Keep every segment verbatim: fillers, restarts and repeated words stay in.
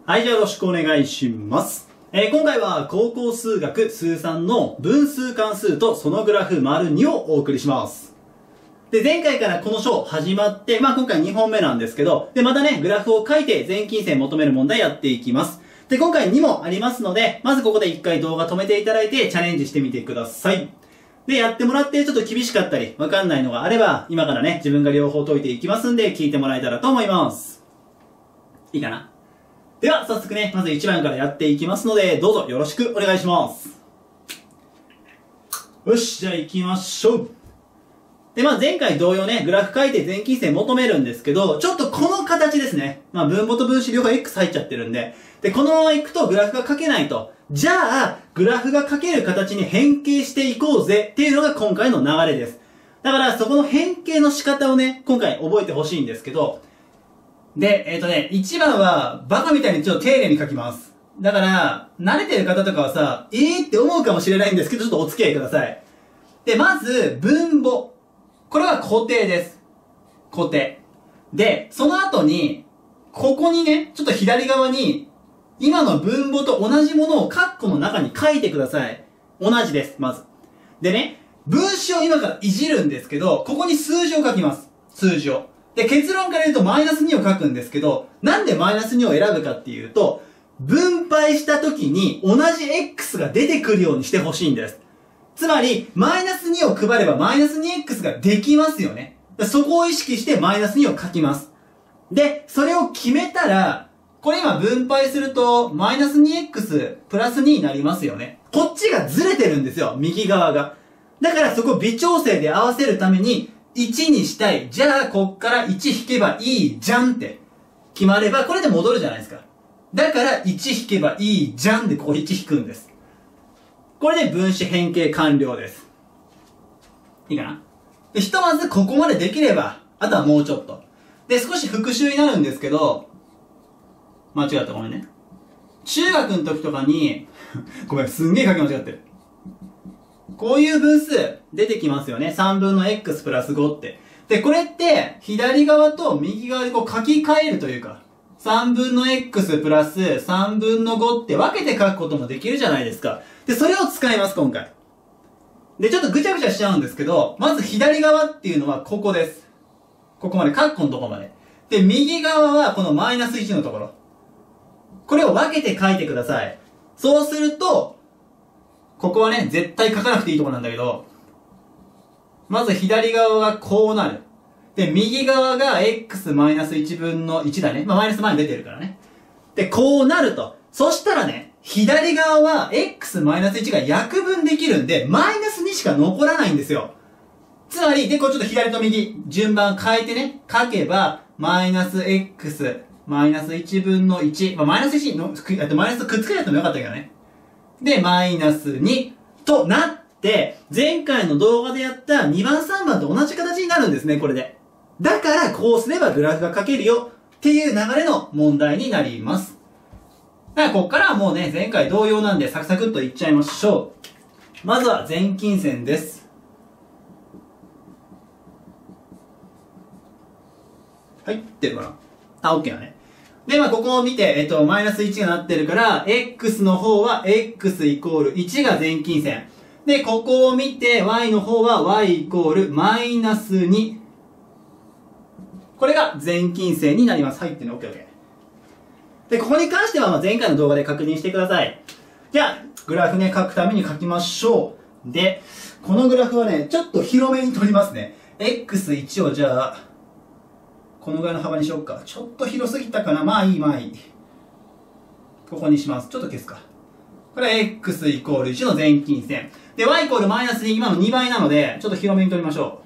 はい、じゃあよろしくお願いします。えー、今回は高校数学数さんの分数関数とそのグラフ ② をお送りします。で、前回からこの章始まって、まあ今回にほんめなんですけど、で、またね、グラフを書いて全近線求める問題やっていきます。で、今回にもありますので、まずここで一回動画止めていただいてチャレンジしてみてください。で、やってもらってちょっと厳しかったり、わかんないのがあれば、今からね、自分が両方解いていきますんで、聞いてもらえたらと思います。いいかな？では、早速ね、まずいちばんからやっていきますので、どうぞよろしくお願いします。よし、じゃあ行きましょう。で、まあ前回同様ね、グラフ書いて全近線求めるんですけど、ちょっとこの形ですね。まあ分母と分子両方 X 入っちゃってるんで、で、このまま行くとグラフが書けないと。じゃあ、グラフが書ける形に変形していこうぜっていうのが今回の流れです。だからそこの変形の仕方をね、今回覚えてほしいんですけど、で、えっとね、いちばんはバカみたいにちょっと丁寧に書きます。だから、慣れてる方とかはさ、えーって思うかもしれないんですけど、ちょっとお付き合いください。で、まず、分母。これは固定です。固定。で、その後に、ここにね、ちょっと左側に、今の分母と同じものをカッコの中に書いてください。同じです、まず。でね、分子を今からいじるんですけど、ここに数字を書きます。数字を。で、結論から言うとマイナスにを書くんですけど、なんでマイナスにを選ぶかっていうと、分配した時に同じ X が出てくるようにしてほしいんです。つまり、マイナスにを配ればマイナス にエックス ができますよね。そこを意識してマイナスにを書きます。で、それを決めたら、これ今分配すると、マイナス にエックス プラスにになりますよね。こっちがずれてるんですよ、右側が。だからそこ微調整で合わせるために、いちにしたい。じゃあ、こっからいち引けばいいじゃんって決まれば、これで戻るじゃないですか。だから、いち引けばいいじゃんで、ここいち引くんです。これで分子変形完了です。いいかな？で、ひとまずここまでできれば、あとはもうちょっと。で、少し復習になるんですけど、間違った、ごめんね。中学の時とかに、ごめん、すんげえ書き間違ってる。こういう分数出てきますよね。さんぶんの X プラスごって。で、これって、左側と右側でこう書き換えるというか、さんぶんの X プラスさんぶんのごって分けて書くこともできるじゃないですか。で、それを使います、今回。で、ちょっとぐちゃぐちゃしちゃうんですけど、まず左側っていうのはここです。ここまで、カッコのとこまで。で、右側はこのマイナスいちのところ。これを分けて書いてください。そうすると、ここはね、絶対書かなくていいところなんだけど、まず左側がこうなる。で、右側が X マイナスいちぶんのいちだね。まあ、マイナス前に出てるからね。で、こうなると。そしたらね、左側は X マイナスいちが約分できるんで、マイナスにしか残らないんですよ。つまり、で、こうちょっと左と右、順番変えてね、書けば、マイナス X、マイナスいちぶんのいち、まあ、マイナスいちの、あとマイナスくっつけなくてもよかったけどね。で、マイナスにとなって、前回の動画でやったにばんさんばんと同じ形になるんですね、これで。だから、こうすればグラフが書けるよっていう流れの問題になります。だから、こっからはもうね、前回同様なんで、サクサクっといっちゃいましょう。まずは全近線です。入ってるかなあ、OK だね。で、まあ、ここを見て、えっと、マイナスいちがなってるから、X の方は X イコールいちが全近線。で、ここを見て、Y の方は Y イコールマイナスに。これが全近線になります。入ってるの ?OK、OK。で、ここに関しては、まあ、前回の動画で確認してください。じゃあ、グラフね、書くために書きましょう。で、このグラフはね、ちょっと広めに取りますね。エックスいち をじゃあ、このぐらいの幅にしようか。ちょっと広すぎたかな。まあいい、まあいい。ここにします。ちょっと消すか。これは X イコールいちの全近線。で、Y イコールマイナスに、今のにばいなので、ちょっと広めに取りましょ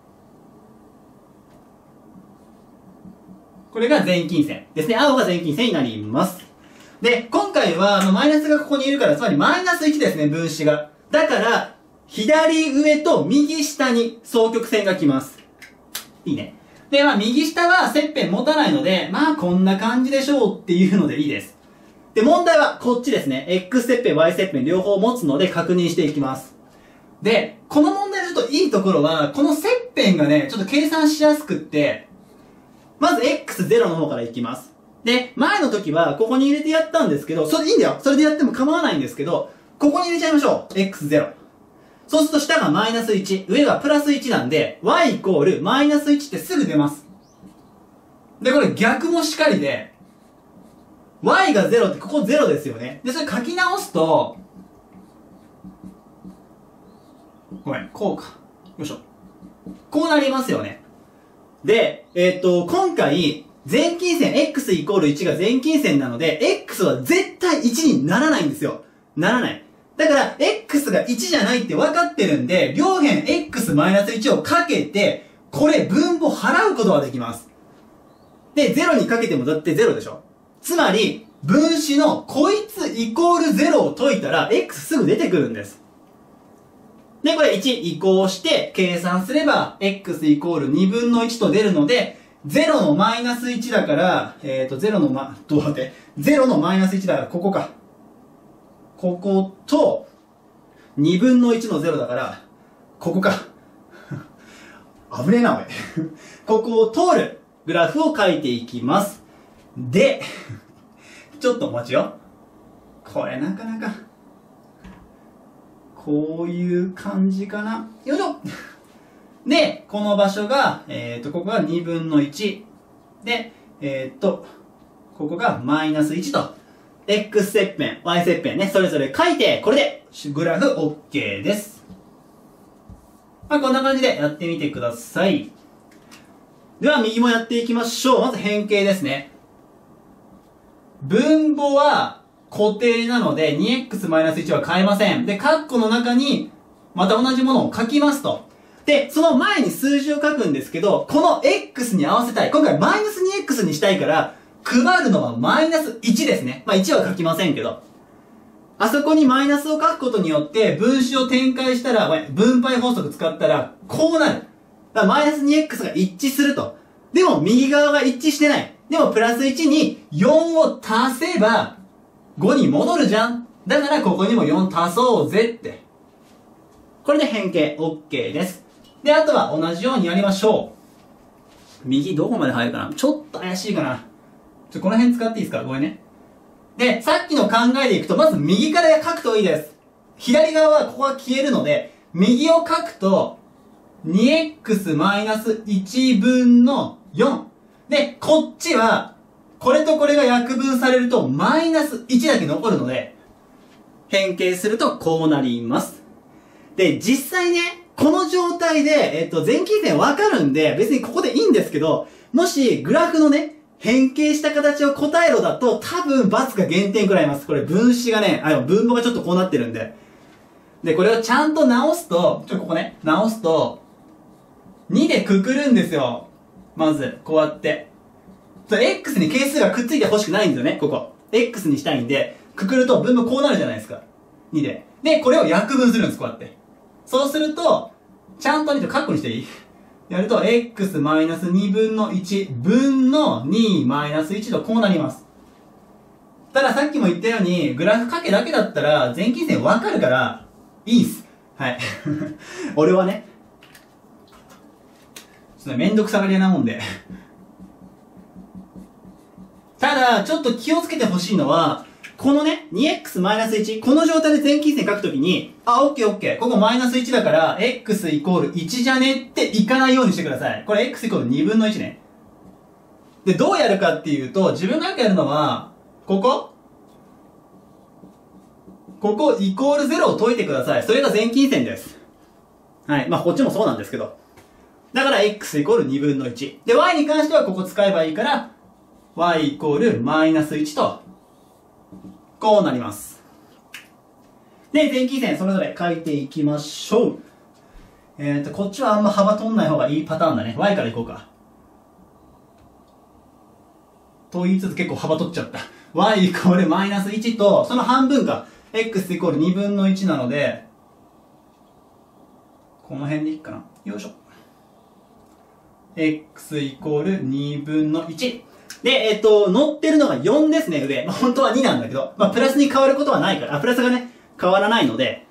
う。これが全近線ですね。青が全近線になります。で、今回は、あの、マイナスがここにいるから、つまりマイナスいちですね、分子が。だから、左上と右下に双曲線が来ます。いいね。で、まあ、右下は切片持たないので、まあ、こんな感じでしょうっていうのでいいです。で、問題はこっちですね。X 切片、Y 切片両方持つので確認していきます。で、この問題のちょっといいところは、この切片がね、ちょっと計算しやすくって、まず エックスゼロ の方からいきます。 で、前の時はここに入れてやったんですけど、それでいいんだよ。それでやっても構わないんですけど、ここに入れちゃいましょう。エックスゼロ。そうすると下がマイナスいち、上がプラスいちなんで、y イコールマイナスいちってすぐ出ます。で、これ逆もしかりで、y がゼロってここゼロですよね。で、それ書き直すと、ごめん、こうか。よいしょ。こうなりますよね。で、えっと、今回、全近線 x イコールいちが全近線なので、x は絶対いちにならないんですよ。ならない。だから、x がいちじゃないって分かってるんで、両辺 x マイナスいちをかけて、これ分母払うことができます。で、ゼロにかけてもだってゼロでしょ。つまり、分子のこいつイコールゼロを解いたら、x すぐ出てくるんです。で、これいち移行して計算すれば、x イコールにぶんのいちと出るので、ゼロのマイナスいちだから、えっと、ゼロのま、どうやって、ゼロのマイナスいちだから、ここか。ここと、にぶんのいちのゼロだから、ここか。危ねえな、おい。ここを通るグラフを書いていきます。で、ちょっとお待ちよ。これなかなか、こういう感じかな。よいしょ。で、この場所が、えっと、ここがにぶんのいち。で、えっと、ここがマイナスいちと。x 切片、y 切片ね、それぞれ書いて、これで、グラフ OK です。まあ、こんな感じでやってみてください。では、右もやっていきましょう。まず変形ですね。分母は固定なので、にエックスマイナスいち は変えません。で、カッコの中に、また同じものを書きますと。で、その前に数字を書くんですけど、この x に合わせたい。今回マイナス にエックス にしたいから、配るのはマイナスいちですね。まあいちは書きませんけど。あそこにマイナスを書くことによって、分子を展開したら、分配法則使ったら、こうなる。だからマイナス にエックス が一致すると。でも右側が一致してない。でもプラスいちによんを足せば、ごに戻るじゃん。だからここにもよん足そうぜって。これで変形 OK です。で、あとは同じようにやりましょう。右どこまで入るかな？ちょっと怪しいかな。ちょ、この辺使っていいですか？ごめんね。で、さっきの考えでいくと、まず右から書くといいです。左側はここが消えるので、右を書くと、にエックスマイナスいちぶんのよん。で、こっちは、これとこれが約分されると、マイナスいちだけ残るので、変形するとこうなります。で、実際ね、この状態で、えっと、全近線わかるんで、別にここでいいんですけど、もし、グラフのね、変形した形を答えろだと、多分、×が減点くらいます。これ、分子がね、あ、分母がちょっとこうなってるんで。で、これをちゃんと直すと、ちょ、ここね、直すと、にでくくるんですよ。まず、こうやって。X に係数がくっついて欲しくないんですよね、ここ。X にしたいんで、くくると分母こうなるじゃないですか。にで。で、これを約分するんです、こうやって。そうすると、ちゃんと見て、カッコにしていい？やると、x マイナスにぶんのいち分のにマイナスいちとこうなります。たださっきも言ったように、グラフかけだけだったら、全近線わかるから、いいっす。はい。俺はね、ちょっとめんどくさがり屋なもんで。ただ、ちょっと気をつけてほしいのは、このね、にエックスマイナスいち、この状態で全近線書くときに、あ、オッケーオッケー、ここマイナスいちだから、x イコールいちじゃねっていかないようにしてください。これ x イコールにぶんのいちね。で、どうやるかっていうと、自分がよくやるのは、ここここイコールゼロを解いてください。それが全近線です。はい。まあ、こっちもそうなんですけど。だから x イコールにぶんのいち。で、y に関してはここ使えばいいから、y イコールマイナスいちと、こうなります。で、全近線それぞれ書いていきましょう。えっと、こっちはあんま幅取んない方がいいパターンだね。y からいこうか。と言いつつ結構幅取っちゃった。y イコールマイナスいちと、その半分か。x イコールにぶんのいちなので、この辺でいいかな。よいしょ。x イコールにぶんのいち。で、えっと、乗ってるのがよんですね、上。まあ、本当はになんだけど、まあ、プラスに変わることはないから、あ、プラスがね、変わらないので、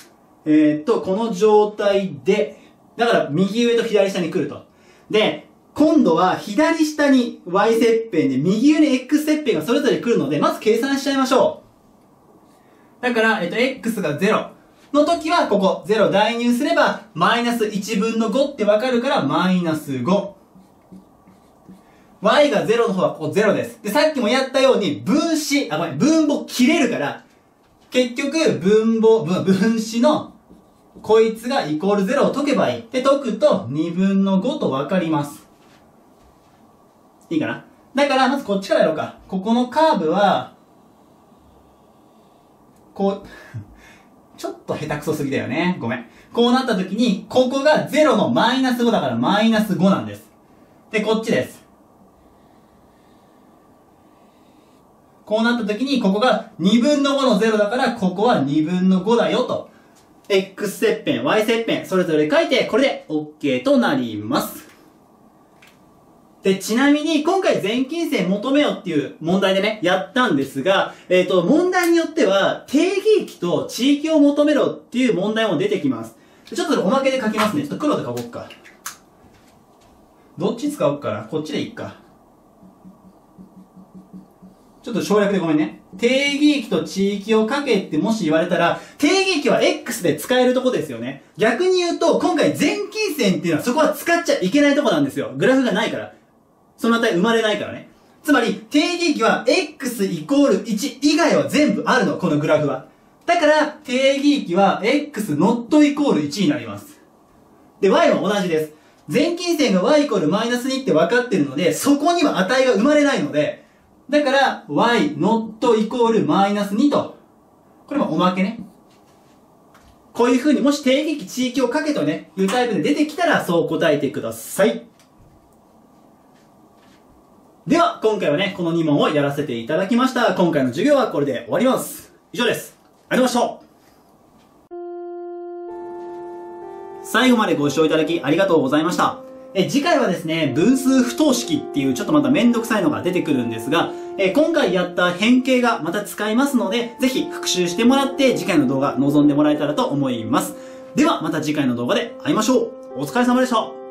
えー、っと、この状態で、だから右上と左下に来ると。で、 今度は左下に y 切片で右上に x 切片がそれぞれ来るので、まず計算しちゃいましょう。だから、えっと、x がゼロの時は、ここゼロ代入すれば、マイナスいちぶんのごってわかるから、マイナスご。y がゼロの方はここゼロです。で、さっきもやったように、分子、あ、ごめん、分母切れるから、結局、分母、分、分子の、こいつがイコールゼロを解けばいい。で、解くと、にぶんのごとわかります。いいかな？だから、まずこっちからやろうか。ここのカーブは、こう、ちょっと下手くそすぎだよね。ごめん。こうなった時に、ここがゼロのマイナスごだからマイナスごなんです。で、こっちです。こうなった時に、ここがにぶんのごのゼロだから、ここはにぶんのごだよと。x 切片、y 切片、それぞれ書いて、これで OK となります。で、ちなみに、今回全近線求めよっていう問題でね、やったんですが、えっと、問題によっては、定義域と地域を求めろっていう問題も出てきます。ちょっとおまけで書きますね。ちょっと黒で書こうか。どっち使おうかな。こっちでいいか。ちょっと省略でごめんね。定義域と地域を書けってもし言われたら、定義域は X で使えるとこですよね。逆に言うと、今回全近線っていうのはそこは使っちゃいけないとこなんですよ。グラフがないから。その値生まれないからね。つまり、定義域は X イコールいち以外は全部あるの、このグラフは。だから、定義域は X ノットイコールいちになります。で、Y も同じです。全近線が Y イコールマイナスにって分かってるので、そこには値が生まれないので、だから、y ノットイコールマイナスにと。これもおまけね。こういう風にもし定義域地域をかけとね、いうタイプで出てきたらそう答えてください。では、今回はね、このに問をやらせていただきました。今回の授業はこれで終わります。以上です。ありがとうございました。最後までご視聴いただきありがとうございました。え次回はですね、分数不等式っていうちょっとまためんどくさいのが出てくるんですが、え今回やった変形がまた使いますので、ぜひ復習してもらって次回の動画望んでもらえたらと思います。ではまた次回の動画で会いましょう。お疲れ様でした。